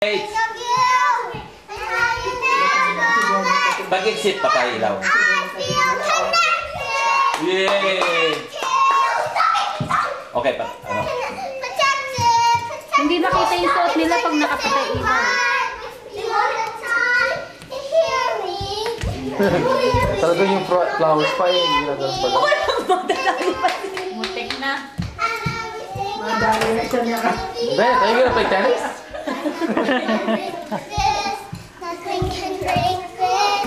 Pag-exit pa tayo ilaw. Yay! Okay pa, ano? Hindi makita yung suot nila pag nakapatay ilaw. Talaga yung flowers pa eh. Mutik na. Madali na siya niya. Ben, are you gonna play tennis? Nothing can break this.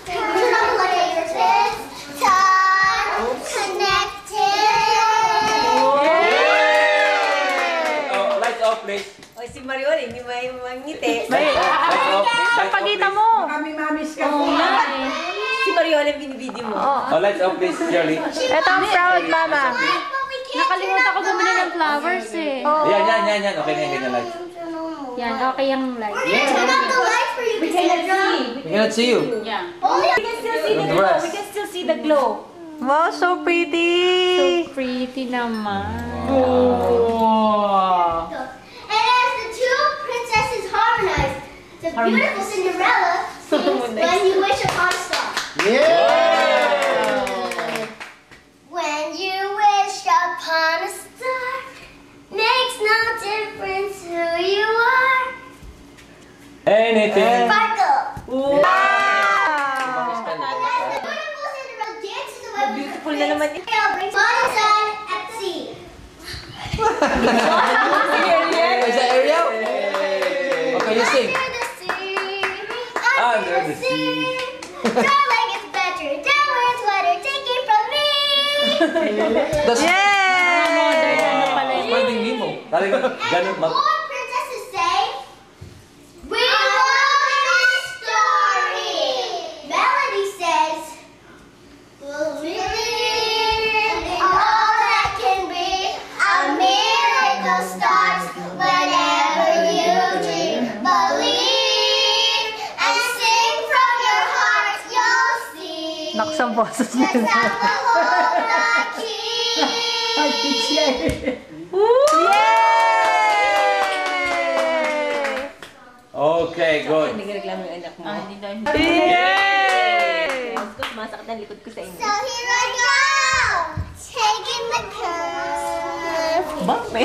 Lights off, please. O si Mariol, hindi may mangiti. Sa pagita mo. Kami mamis ka Oo po. nga eh. Si Mariol ang binibideo mo. Lights off, please, Shirley. Ito ang proud, mama. Nakalimutan ko bumili ng flowers eh. Yan. Okay na yung ganyan lights. Yan, okay yung light. Turn off the lights for you to see the drum. We cannot see you. Yeah. We can still see the glow. We can still see the glow. Wow, so pretty! So pretty naman. Oh. And as the two princesses harmonize, the beautiful Cinderella sings When You Wish Upon a Star. Yeah! When you wish upon a star, makes no difference who you are. Anything. Sparkle. Wow! And as the beautiful Cinderella dances away with Beautiful her na naman prince, Ariel brings fun and sun at sea. Is that Ariel? Okay, you sing. Under the sea. Darling, it's better. Don't wear a sweater. Take it from me. That's Ano pala yun? Finding Nemo. Talagang ganun And all princesses say, we love this story. Melody says, we'll believe in all that can be. A miracle starts whenever you dream. Believe and sing from your heart. You'll see. Naksang boses That's nila. how we'll hold the key. Ay, pitch niya eh. Okay, good. Hindi nagreklamo yung anak mo. Hindi daw. Yay! Sumasakit ang likod ko sa inyo. So here I go, taking the curve. Ba? May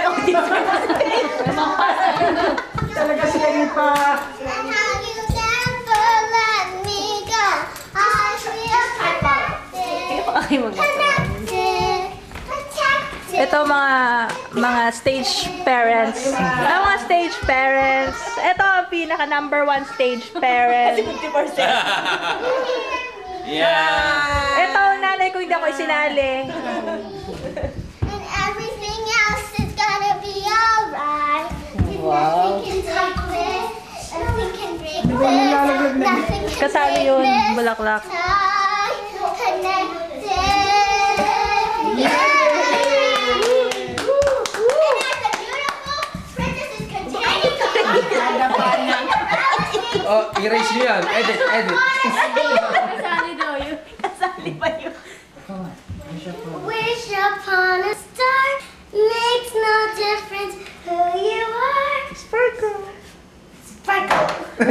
Talaga sila yung pa. And how you never let me go. I feel connected, connected, protected. Ito mga stage parents. Mga stage parents. Ito ang pinaka #1 stage parent. 50%. Yeah. Ito ang nanay ko, hindi ako isinali. And everything else is gonna be alright. Nothing can take this, nothing can break this, nothing can Kasali break yun, this. bulaklak. Connected. Yeah. And as the beautiful princesses continue to Oh, erase nyo yan. Edit. Kasali daw yun. Kasali ba yun? wish upon a star, makes no difference who you are. Sparkle. Sparkle.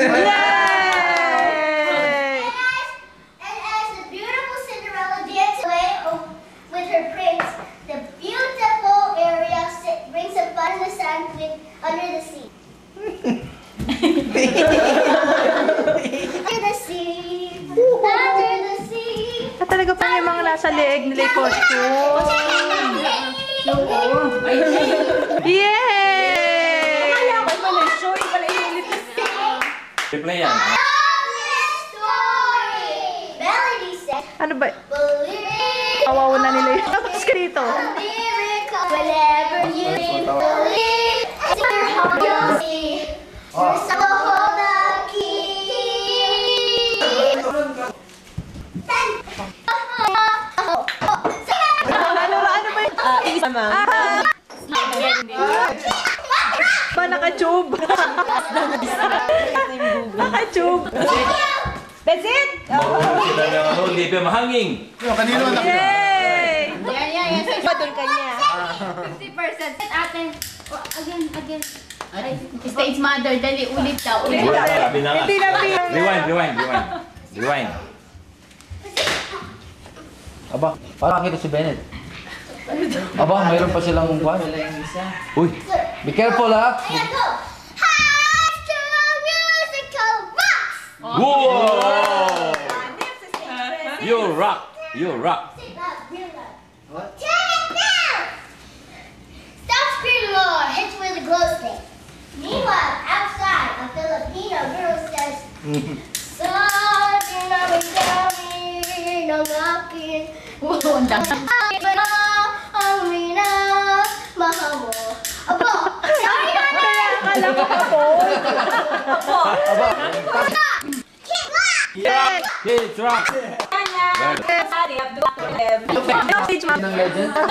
Yay! And as the beautiful Cinderella dances away with her prince, the beautiful Ariel brings some fun in the sun under the sea. Under the sea. Under the sea. Talaga pa yung mga nasa leeg nila yung costume. Yay! Kaya ko pala yung show. Yung pala yung ulit. Replay yan. Story. Melody said, Ano ba? believe Kawawa na nila yung tapos ka dito. a miracle whenever you believe. It's your heart you'll see. Your soul hold the key. Ano ba yun? Isa ma. Ba, naka-tube? Naka-tube. That's it! Hindi pa mahanging. Kanino anak nyo? Yay! Yan. Padol ka niya. 50%. Ate. Oh, again. Stage mother, dali ulit daw. Ulit Wala, daw. sabi na nga. Hindi na Pia. Rewind. Aba, parang kita si Bennett. Aba, mayroon pa silang kwan. Uy, be careful ha. I gotta go. High School Musical rocks. Whoa! You rock. Sit up, real loud. Turn it down. Stop screaming more. Hit you with a glow stick. Meanwhile, outside, a Filipino girl says, "Something up and down, no knocking." Mahamo. Abo. Sorry, Nana. Akala ko po. Kick lock. Kids rock. Sorry, Abdul. Stage mother. Ng legend.